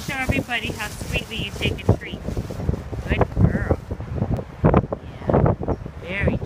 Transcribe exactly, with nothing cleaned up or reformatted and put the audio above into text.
show everybody how sweetly you take a treat. Good girl. Yeah, very